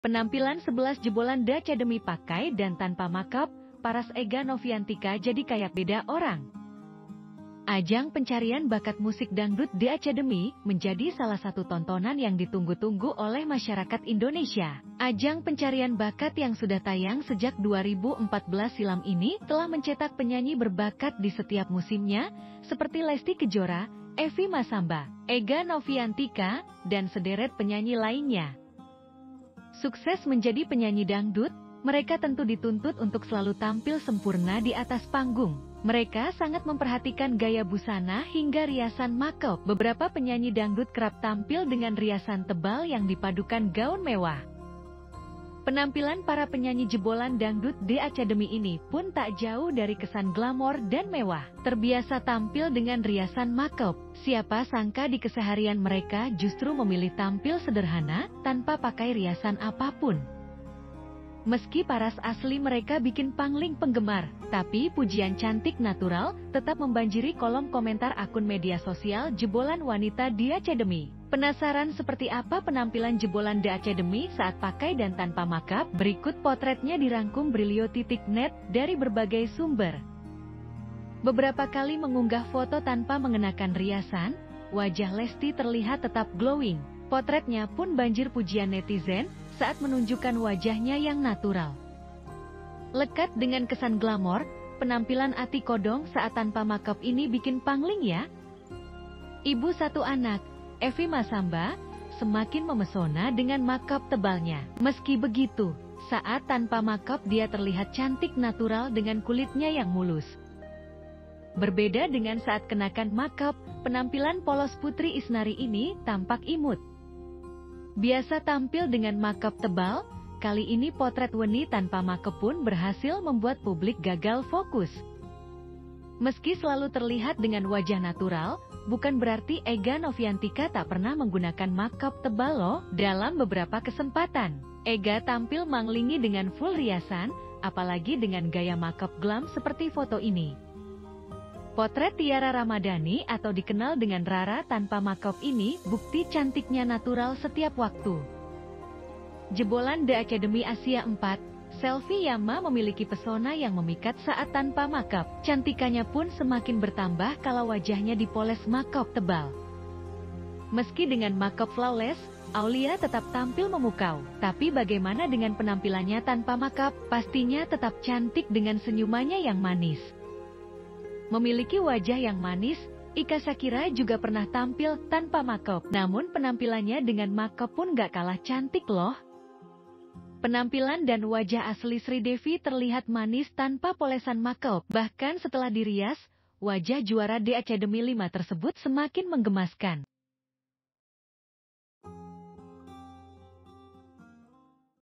Penampilan 11 jebolan The Academy pakai dan tanpa makeup, paras Ega Noviantika jadi kayak beda orang. Ajang pencarian bakat musik dangdut The Academy menjadi salah satu tontonan yang ditunggu-tunggu oleh masyarakat Indonesia. Ajang pencarian bakat yang sudah tayang sejak 2014 silam ini telah mencetak penyanyi berbakat di setiap musimnya, seperti Lesti Kejora, Evi Masamba, Ega Noviantika, dan sederet penyanyi lainnya. Sukses menjadi penyanyi dangdut, mereka tentu dituntut untuk selalu tampil sempurna di atas panggung. Mereka sangat memperhatikan gaya busana hingga riasan makeup. Beberapa penyanyi dangdut kerap tampil dengan riasan tebal yang dipadukan gaun mewah. Penampilan para penyanyi jebolan dangdut The Academy ini pun tak jauh dari kesan glamor dan mewah. Terbiasa tampil dengan riasan makeup, siapa sangka di keseharian mereka justru memilih tampil sederhana tanpa pakai riasan apapun. Meski paras asli mereka bikin pangling penggemar, tapi pujian cantik natural tetap membanjiri kolom komentar akun media sosial jebolan wanita The Academy. Penasaran seperti apa penampilan jebolan The Academy saat pakai dan tanpa makeup? Berikut potretnya dirangkum Brilio.net dari berbagai sumber. Beberapa kali mengunggah foto tanpa mengenakan riasan, wajah Lesti terlihat tetap glowing. Potretnya pun banjir pujian netizen saat menunjukkan wajahnya yang natural. Lekat dengan kesan glamor, penampilan Ati Kodong saat tanpa makeup ini bikin pangling ya. Ibu satu anak, Evi Masamba, semakin memesona dengan makeup tebalnya. Meski begitu, saat tanpa makeup dia terlihat cantik natural dengan kulitnya yang mulus. Berbeda dengan saat kenakan makeup, penampilan polos Putri Isnari ini tampak imut. Biasa tampil dengan makeup tebal, kali ini potret Weni tanpa makeup pun berhasil membuat publik gagal fokus. Meski selalu terlihat dengan wajah natural, bukan berarti Ega Noviantika tak pernah menggunakan makeup tebal loh. Dalam beberapa kesempatan, Ega tampil manglingi dengan full riasan, apalagi dengan gaya makeup glam seperti foto ini. Potret Tiara Ramadhani atau dikenal dengan Rara tanpa makeup ini bukti cantiknya natural setiap waktu. Jebolan The Academy Asia 4, Selfie Yama memiliki pesona yang memikat saat tanpa makeup. Cantikannya pun semakin bertambah kalau wajahnya dipoles makeup tebal. Meski dengan makeup flawless, Aulia tetap tampil memukau. Tapi bagaimana dengan penampilannya tanpa makeup? Pastinya tetap cantik dengan senyumannya yang manis. Memiliki wajah yang manis, Ika Shakira juga pernah tampil tanpa makeup. Namun penampilannya dengan makeup pun gak kalah cantik loh. Penampilan dan wajah asli Sri Devi terlihat manis tanpa polesan makeup. Bahkan setelah dirias, wajah juara The Academy 5 tersebut semakin menggemaskan.